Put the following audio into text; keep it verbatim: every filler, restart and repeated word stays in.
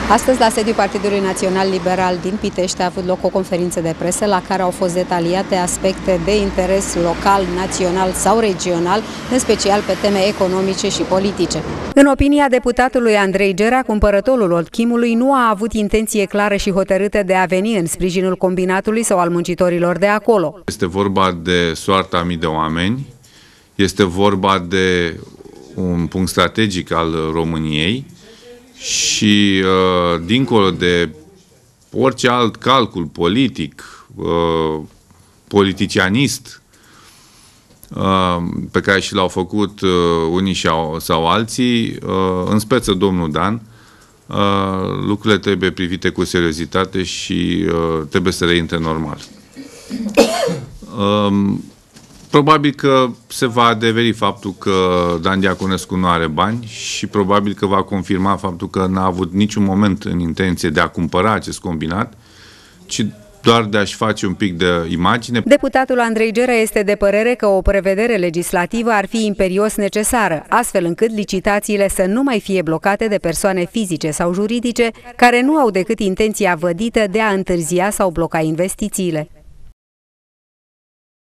Astăzi, la sediul Partidului Național Liberal din Pitești, a avut loc o conferință de presă la care au fost detaliate aspecte de interes local, național sau regional, în special pe teme economice și politice. În opinia deputatului Andrei Gera, cumpărătorul Olchimului nu a avut intenție clară și hotărâtă de a veni în sprijinul combinatului sau al muncitorilor de acolo. Este vorba de soarta a mii de oameni, este vorba de un punct strategic al României, și uh, dincolo de orice alt calcul politic, uh, politicianist, uh, pe care și l-au făcut uh, unii sau, sau alții, uh, în speță domnul Dan, uh, lucrurile trebuie privite cu seriozitate și uh, trebuie să reintre normal. Uh, Probabil că se va adeveri faptul că Dan Diaconescu nu are bani și probabil că va confirma faptul că n-a avut niciun moment în intenție de a cumpăra acest combinat, ci doar de a-și face un pic de imagine. Deputatul Andrei Gera este de părere că o prevedere legislativă ar fi imperios necesară, astfel încât licitațiile să nu mai fie blocate de persoane fizice sau juridice care nu au decât intenția vădită de a întârzia sau bloca investițiile.